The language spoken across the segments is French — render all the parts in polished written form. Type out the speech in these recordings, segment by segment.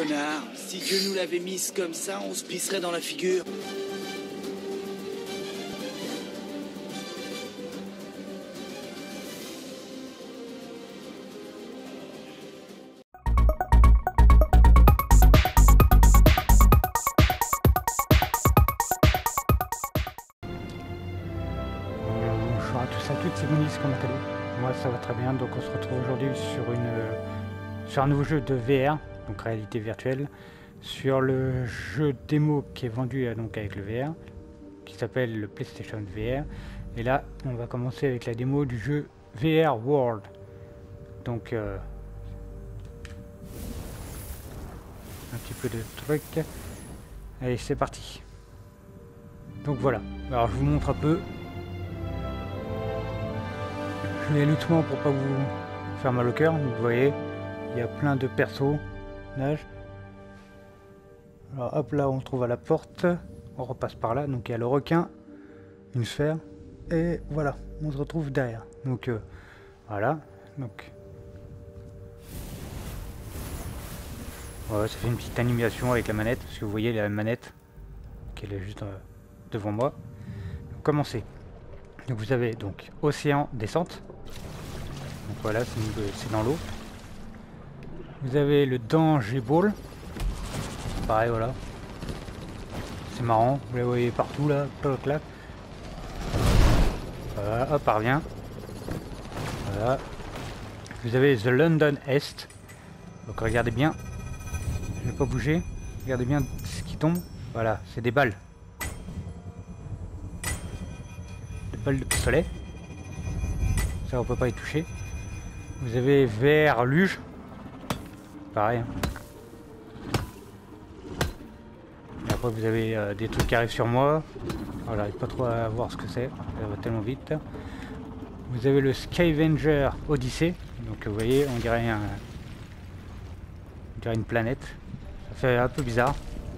connard. Si Dieu nous l'avait mise comme ça, on se pisserait dans la figure. Bonjour à tous et à toutes, c'est Monis, comment allez-vous? Moi ça va très bien, donc on se retrouve aujourd'hui sur un nouveau jeu de VR, donc réalité virtuelle, sur le jeu démo qui est vendu donc avec le VR, qui s'appelle le PlayStation VR. Et là on va commencer avec la démo du jeu VR World. Donc un petit peu de truc. Allez, c'est parti. Donc voilà, alors je vous montre un peu. Je vais aller doucement pour pas vous faire mal au cœur. Vous voyez, il y a plein de personnages. Alors hop, là on se trouve à la porte, on repasse par là, donc il y a le requin, une sphère, et voilà, on se retrouve derrière. Donc voilà, donc ouais, ça fait une petite animation avec la manette, parce que vous voyez la manette qui est juste devant moi. Donc, commencez. Donc vous avez donc océan descente. Donc voilà, c'est dans l'eau. Vous avez le danger ball. Pareil, voilà. C'est marrant, vous les voyez partout là, clac. Voilà, hop, revient. Voilà. Vous avez The London Est. Donc regardez bien. Je vais pas bouger. Regardez bien ce qui tombe. Voilà, c'est des balles. Des balles de pistolet. Ça on peut pas y toucher. Vous avez VR luge. Pareil. Et après vous avez des trucs qui arrivent sur moi. Alors j'arrive pas trop à voir ce que c'est. Ça va tellement vite. Vous avez le Scavenger Odyssey. Donc vous voyez, on dirait une planète. Ça fait un peu bizarre.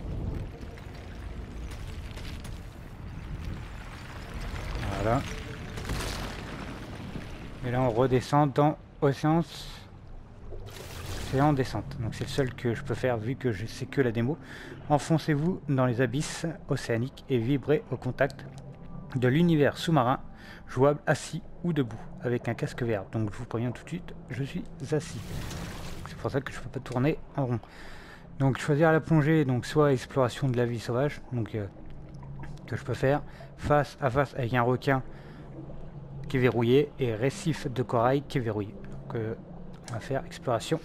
Voilà. Et là on redescend dans Océan descente. Donc c'est le seul que je peux faire vu que c'est que la démo. Enfoncez-vous dans les abysses océaniques et vibrez au contact de l'univers sous-marin, jouable assis ou debout avec un casque VR. Donc je vous préviens tout de suite, je suis assis. C'est pour ça que je peux pas tourner en rond. Donc choisir la plongée, donc soit exploration de la vie sauvage, donc que je peux faire face à face avec un requin qui est verrouillé et récif de corail qui est verrouillé. Donc on va faire exploration.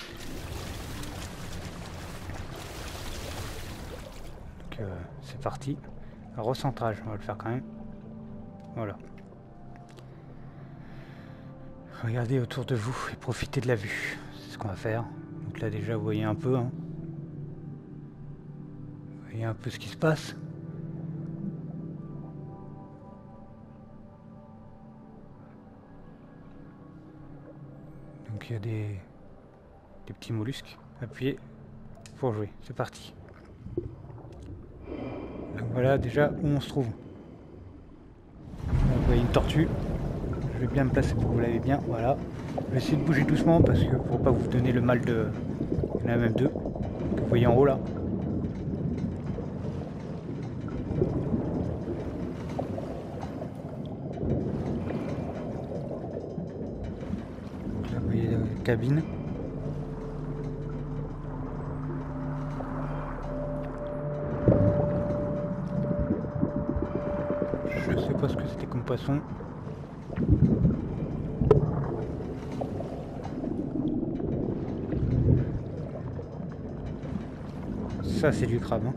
Donc c'est parti. Recentrage, on va le faire quand même. Voilà. Regardez autour de vous et profitez de la vue. C'est ce qu'on va faire. Donc là déjà vous voyez un peu. Hein. Vous voyez un peu ce qui se passe. Donc il y a des petits mollusques. Appuyez pour jouer. C'est parti. Donc voilà déjà où on se trouve. Là, vous voyez une tortue. Je vais bien me placer pour que vous l'ayez bien. Voilà. Je vais essayer de bouger doucement parce que pour pas vous donner le mal de... Il y en a même deux. Que vous voyez en haut là. Donc là vous voyez la cabine. Je sais pas ce que c'était comme poisson. Ça c'est du crabe. Hein.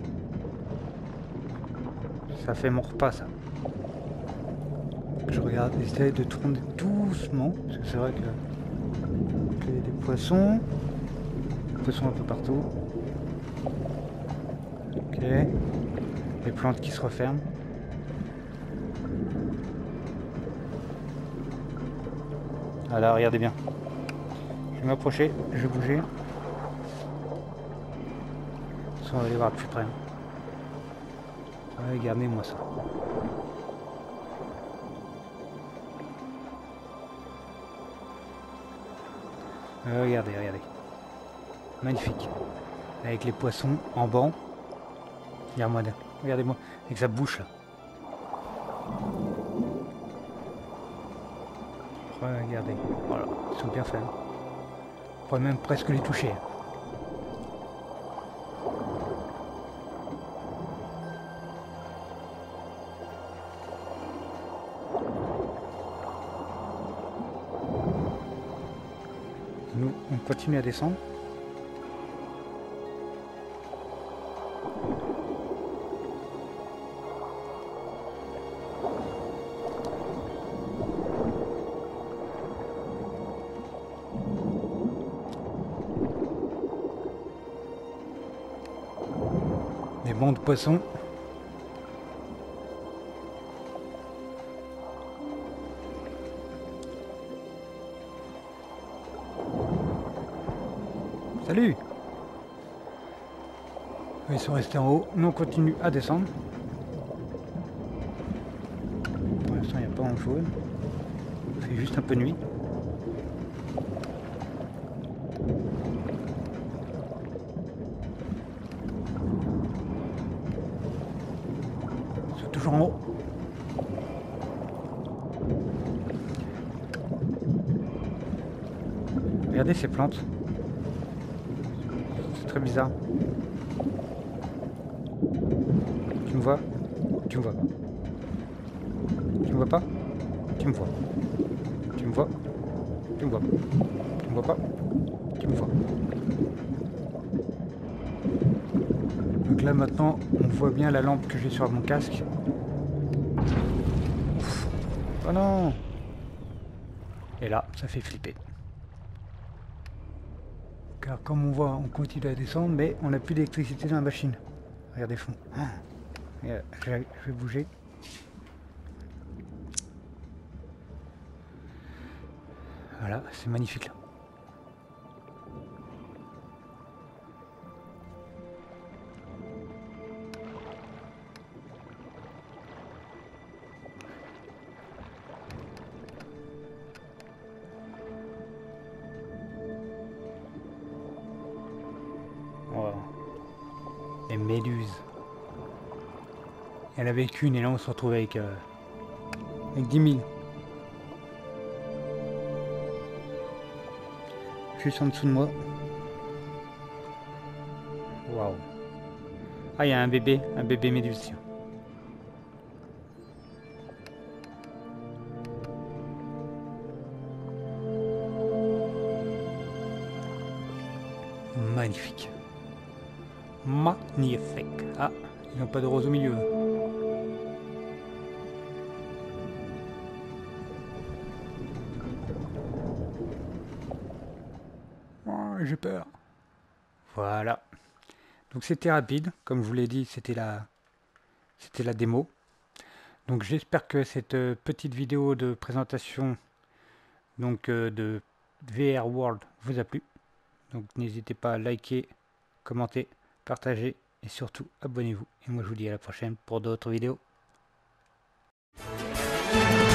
Ça fait mon repas ça. Je regarde, j'essaie de tourner doucement. Parce que c'est vrai que il y a des poissons. Des poissons un peu partout. Ok. Les plantes qui se referment. Voilà, regardez bien. Je vais m'approcher, je vais bouger. Ça, on va aller voir plus près. Regardez-moi ça. Regardez, regardez. Magnifique. avec les poissons en banc. Regardez-moi, avec sa bouche là. Regardez, voilà, ils sont bien faits. On pourrait même presque les toucher. Nous, on continue à descendre. Des bancs de poissons. Salut! Ils sont restés en haut. Nous on continue à descendre. Pour l'instant il n'y a pas grand chose. Il fait juste un peu nuit. Ils sont toujours en haut. Regardez ces plantes. C'est très bizarre. Tu me vois? Tu me vois pas? Tu me vois pas? Tu me vois? Tu me vois? Tu me vois pas? Tu me vois pas? Tu me vois? Donc là maintenant on voit bien la lampe que j'ai sur mon casque. Ouf. Oh non! Et là ça fait flipper. Car comme on voit on continue à descendre mais on n'a plus d'électricité dans la machine. Regardez fond. Je vais bouger. Voilà, c'est magnifique là. Wow. Les méduses. Il y en avait qu'une et là on se retrouve avec 10 000. Juste en dessous de moi. Waouh. Ah, il y a un bébé méduse. Tiens. Magnifique. Magnifique. Ah, ils n'ont pas de rose au milieu. Oh, j'ai peur. Voilà. Donc c'était rapide, comme je vous l'ai dit, c'était la démo. Donc j'espère que cette petite vidéo de présentation donc de VR World vous a plu. Donc n'hésitez pas à liker, commenter, partager et surtout abonnez-vous. Et moi je vous dis à la prochaine pour d'autres vidéos.